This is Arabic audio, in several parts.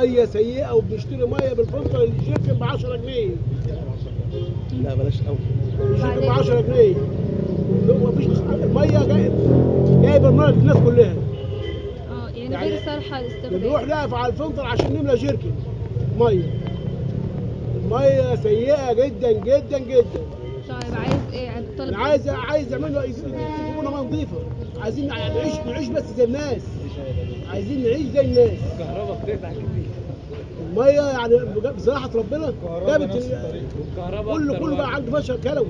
الميه سيئه وبنشتري ميه بالفلتر الجيركن ب 10 جنيه. لا بلاش قوي. الجيركن ب 10 جنيه. مفيش الميه جايبه النار للناس كلها. يعني غير صالحه للاستخدام. بنروح نقف على الفلتر عشان نملى جيركن ميه. الميه سيئه جدا جدا جدا. طيب عايز ايه؟ طالب عايز يعملوا يجيبوا لنا ميه نظيفه. عايزين نعيش بس زي الناس. عايزين نعيش زي الناس. الكهرباء بتقطع كتير. الميه يعني بصراحه ربنا جابت كله بقى عنده فشل كلوي.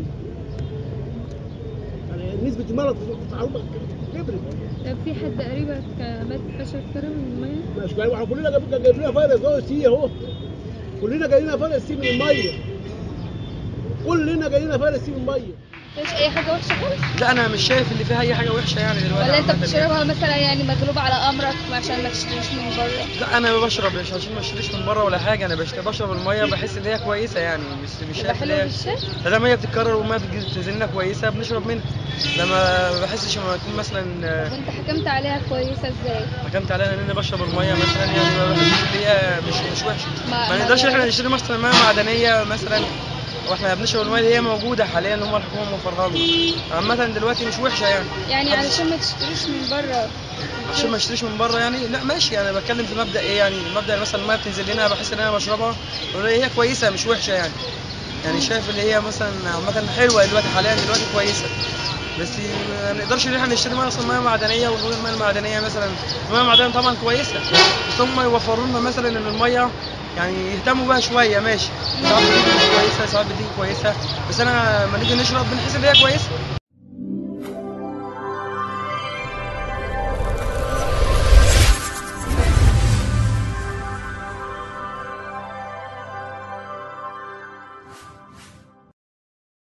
يعني نسبه المرض في العروبه كبرت. طب في حد قريبك مات فشل كلوي من الميه؟ مش احنا كلنا جايب لنا فيروس اهو سي اهو. كلنا جاي لنا فيروس سي من الميه. كلنا جاي لنا فيروس سي من الميه. مفيش اي حاجه وحشه خالص؟ لا انا مش شايف اللي فيها اي حاجه وحشه يعني دلوقتي. ولا انت بتشربها مثلا يعني مغلوب على امرك عشان ما تشتريش من بره؟ لا انا بشرب مش عشان ما اشتريش من بره ولا حاجه. انا بشرب الميه بحس ان هي كويسه يعني. مش شايف ان هي لا ميه بتتكرر وما بتنزل لنا كويسه بنشرب منها. لما ما بحسش لما تكون مثلا. طب انت حكمت عليها كويسه ازاي؟ حكمت عليها ان انا بشرب الميه مثلا يعني ما بحسش ان هي مش وحشه. ما نقدرش احنا نشتري مثلا ميه معدنيه مثلا واحنا بنشرب الميه اللي هي موجوده حاليا هم الحكومه موفرها لنا. عامه دلوقتي مش وحشه يعني. يعني علشان ما تشتريش من بره. عشان ما اشتريش من بره يعني. لا ماشي انا بتكلم في مبدا ايه يعني. المبدا مثلا الميه بتنزل لنا بحس ان انا بشربها هي كويسه مش وحشه يعني. يعني شايف اللي هي مثلا عامه حلوه دلوقتي حاليا دلوقتي كويسه. بس ما نقدرش ان احنا نشتري مثلا ميه معدنيه ونقول الميه المعدنيه مثلا. الميه المعدنيه طبعا كويسه بس هم يوفروا لنا مثلا ان الميه يعني يهتموا بها شويه ماشي. ساعات بتيجي كويسه ساعات بتيجي كويسه بس انا لما نيجي نشرب بنحس ان هي كويسه.